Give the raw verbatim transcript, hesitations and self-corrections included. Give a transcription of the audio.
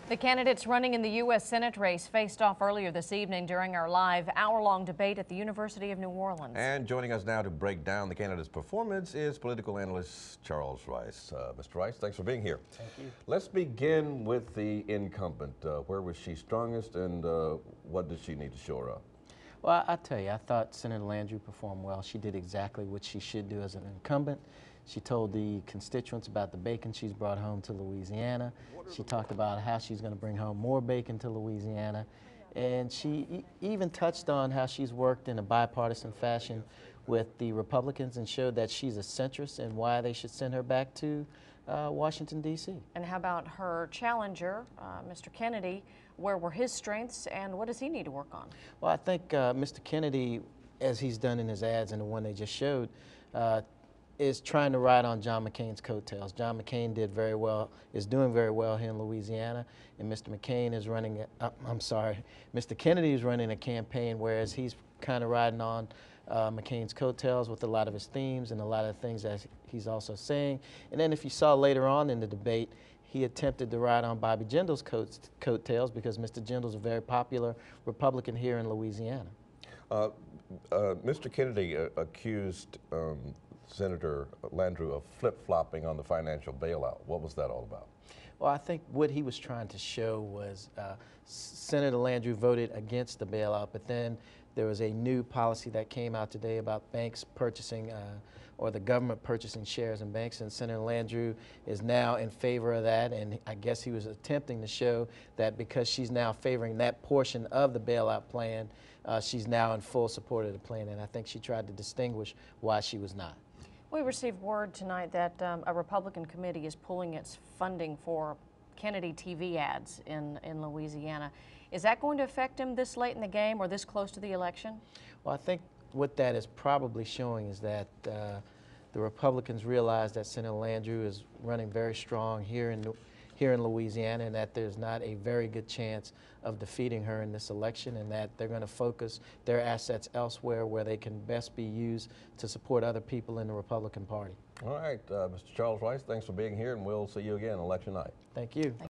The candidates running in the U S Senate race faced off earlier this evening during our live hour-long debate at the University of New Orleans. And joining us now to break down the candidates' performance is political analyst Charles Rice. Uh, Mister Rice, thanks for being here. Thank you. Let's begin with the incumbent. Uh, where was she strongest, and uh, what did she need to shore up? Well, I tell you, I thought Senator Landrieu performed well. She did exactly what she should do as an incumbent. She told the constituents about the bacon she's brought home to Louisiana. She talked about how she's going to bring home more bacon to Louisiana. And she e even touched on how she's worked in a bipartisan fashion with the Republicans and showed that she's a centrist and why they should send her back to uh, Washington, D C And how about her challenger, uh, Mister Kennedy? Where were his strengths and what does he need to work on? Well, I think uh, Mister Kennedy, as he's done in his ads and the one they just showed, uh, is trying to ride on John McCain's coattails. John McCain did very well, is doing very well here in Louisiana, and Mister McCain is running, uh, I'm sorry, Mister Kennedy is running a campaign whereas he's kind of riding on uh, McCain's coattails with a lot of his themes and a lot of things that he's also saying. And then if you saw later on in the debate, he attempted to ride on Bobby Jindal's coat, coattails because Mister Jindal's a very popular Republican here in Louisiana. Uh, uh, Mister Kennedy uh, accused um, Senator Landrieu of flip-flopping on the financial bailout. What was that all about? Well, I think what he was trying to show was uh, Senator Landrieu voted against the bailout, but then there was a new policy that came out today about banks purchasing uh, or the government purchasing shares in banks, and Senator Landrieu is now in favor of that, and I guess he was attempting to show that because she's now favoring that portion of the bailout plan, uh, she's now in full support of the plan, and I think she tried to distinguish why she was not. We received word tonight that um, a Republican committee is pulling its funding for Kennedy T V ads in, in Louisiana. Is that going to affect him this late in the game or this close to the election? Well, I think what that is probably showing is that uh, the Republicans realize that Senator Landrieu is running very strong here in here in Louisiana, and that there's not a very good chance of defeating her in this election, and that they're going to focus their assets elsewhere where they can best be used to support other people in the Republican Party. All right, uh, Mister Charles Rice, thanks for being here, and we'll see you again election night. Thank you.